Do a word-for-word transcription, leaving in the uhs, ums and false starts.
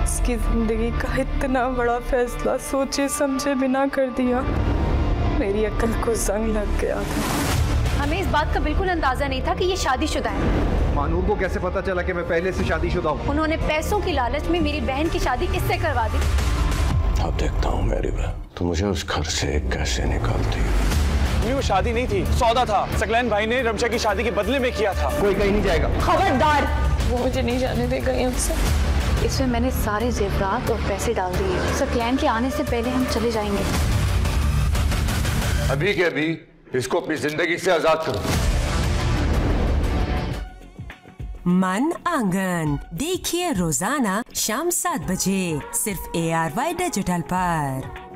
उसकी जिंदगी का इतना बड़ा फैसला सोचे समझे बिना कर दिया। मेरी अक्ल को जंग लग गया था। हमें इस बात का बिल्कुल अंदाजा नहीं था कि ये शादीशुदा है। मानूर को कैसे पता चला कि मैं पहले से शादीशुदा हूँ? उन्होंने पैसों की लालच में मेरी बहन की शादी इससे करवा दी। अब देखता हूँ मेरी बहन तो मुझे उस घर से कैसे निकालती है। वो शादी नहीं थी, सौदा था। सकलैन भाई ने रमशा की शादी के बदले में किया था। कोई कहीं नहीं जाएगा। खबरदार, वो मुझे नहीं जाने देगा यहाँ से। इसमें मैंने सारे जेवरात और पैसे डाल दिए। सकलैन के आने से पहले हम चले जाएंगे। अभी के अभी इसको अपनी जिंदगी से आजाद करो। मन आंगन देखिए रोजाना शाम सात बजे सिर्फ ए आर वाई डिजिटल पर।